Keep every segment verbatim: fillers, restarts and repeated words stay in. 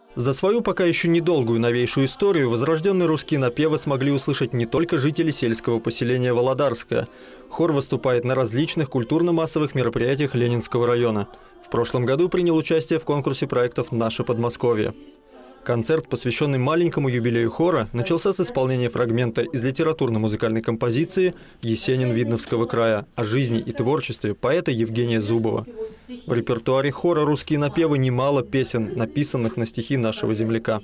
За свою пока еще недолгую новейшую историю возрожденные русские напевы смогли услышать не только жители сельского поселения Володарское. Хор выступает на различных культурно-массовых мероприятиях Ленинского района. В прошлом году принял участие в конкурсе проектов «Наше Подмосковье». Концерт, посвященный маленькому юбилею хора, начался с исполнения фрагмента из литературно-музыкальной композиции «Есенин Видновского края» о жизни и творчестве поэта Евгения Зубова. В репертуаре хора «Русские напевы» немало песен, написанных на стихи нашего земляка.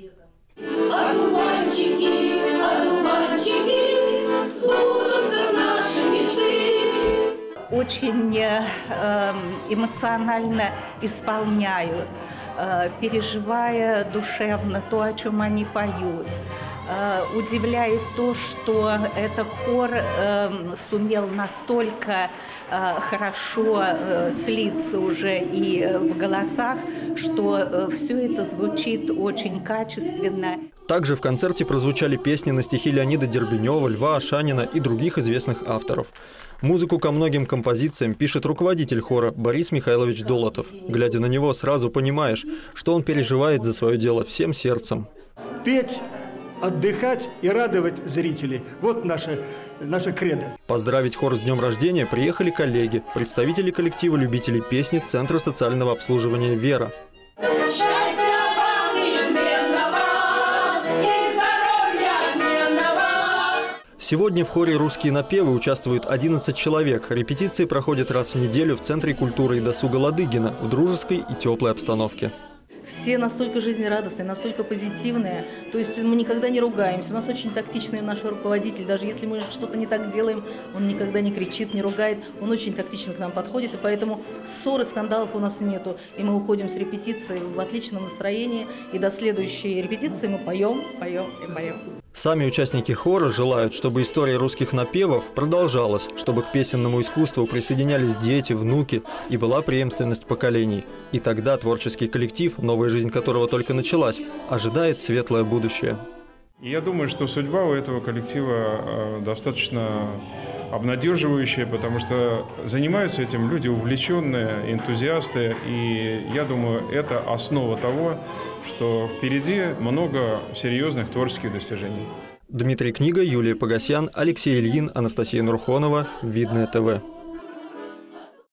Очень эмоционально исполняют, переживая душевно то, о чем они поют. Удивляет то, что этот хор сумел настолько хорошо слиться уже и в голосах, что все это звучит очень качественно. Также в концерте прозвучали песни на стихи Леонида Дербенева, Льва Ашанина и других известных авторов. Музыку ко многим композициям пишет руководитель хора Борис Михайлович Долотов. Глядя на него, сразу понимаешь, что он переживает за свое дело всем сердцем. Петь, отдыхать и радовать зрителей – вот наша, наша кредо. Поздравить хор с днем рождения приехали коллеги, представители коллектива любителей песни Центра социального обслуживания «Вера». Сегодня в хоре «Русские напевы» участвуют одиннадцать человек. Репетиции проходят раз в неделю в Центре культуры и досуга Ладыгина в дружеской и теплой обстановке. Все настолько жизнерадостные, настолько позитивные. То есть мы никогда не ругаемся. У нас очень тактичный наш руководитель. Даже если мы что-то не так делаем, он никогда не кричит, не ругает. Он очень тактично к нам подходит. И поэтому ссоры, скандалов у нас нету. И мы уходим с репетиции в отличном настроении. И до следующей репетиции мы поем, поем и поем. Сами участники хора желают, чтобы история русских напевов продолжалась, чтобы к песенному искусству присоединялись дети, внуки и была преемственность поколений. И тогда творческий коллектив, новая жизнь которого только началась, ожидает светлое будущее. Я думаю, что судьба у этого коллектива достаточно обнадеживающая, потому что занимаются этим люди увлеченные, энтузиасты. И я думаю, это основа того, что впереди много серьезных творческих достижений. Дмитрий Книга, Юлия Погосян, Алексей Ильин, Анастасия Нурхонова. Видное ТВ.